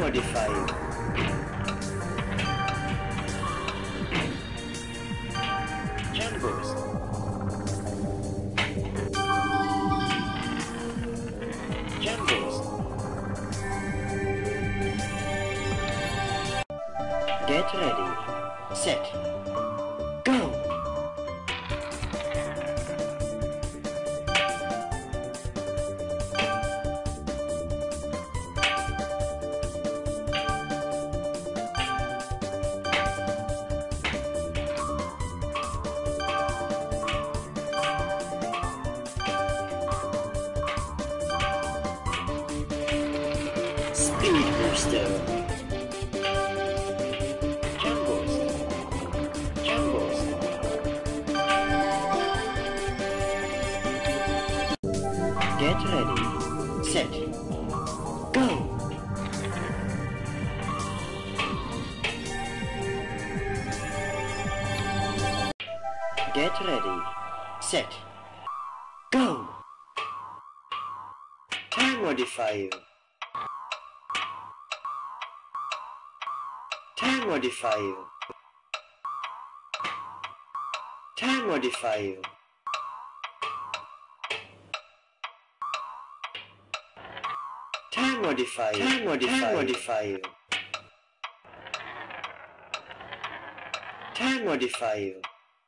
modify. Jump boost. Jump boost. Get ready. Set. Go. Speed booster. Jump boost. Jump boost. Get ready. Set. Go. Get ready. Set. Go. Time modifier. Time modifier. Time modifier. Time modifier. Time modifier. Time modifier.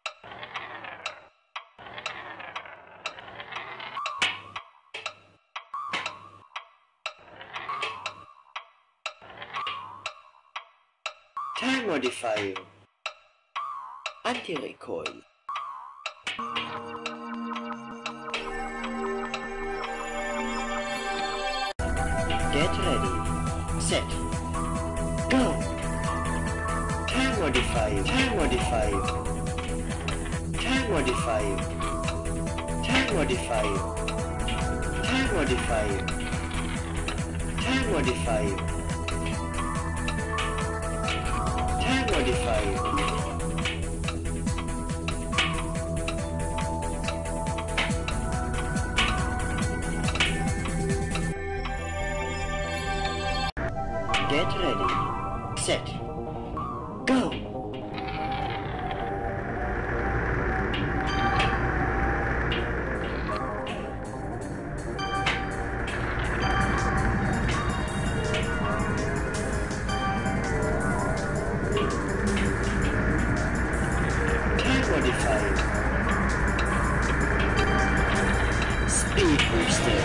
Time modifier. Anti-recoil. Get ready. Set. Go. Time modifier. Time modifier. Time modifier. Time modifier. Time modifier. Time modifier. Time modifier. Get ready. Set. Go. Time modifier. Speed booster.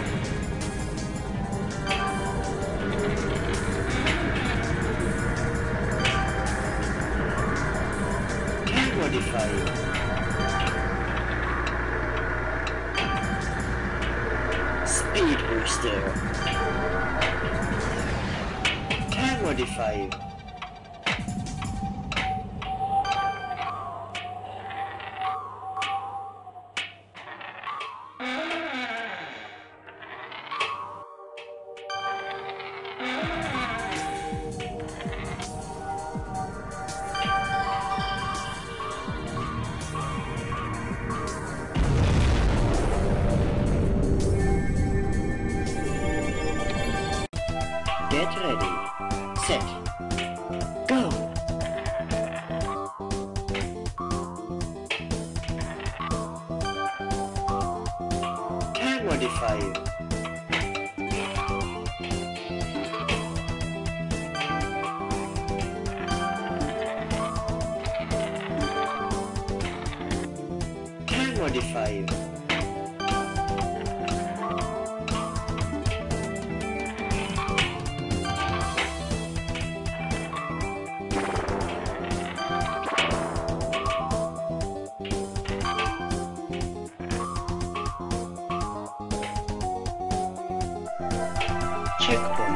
Modifier. Speed booster. Time modifier. Get ready. Set. Go. Time modifier. Time modifier. Checkpoint.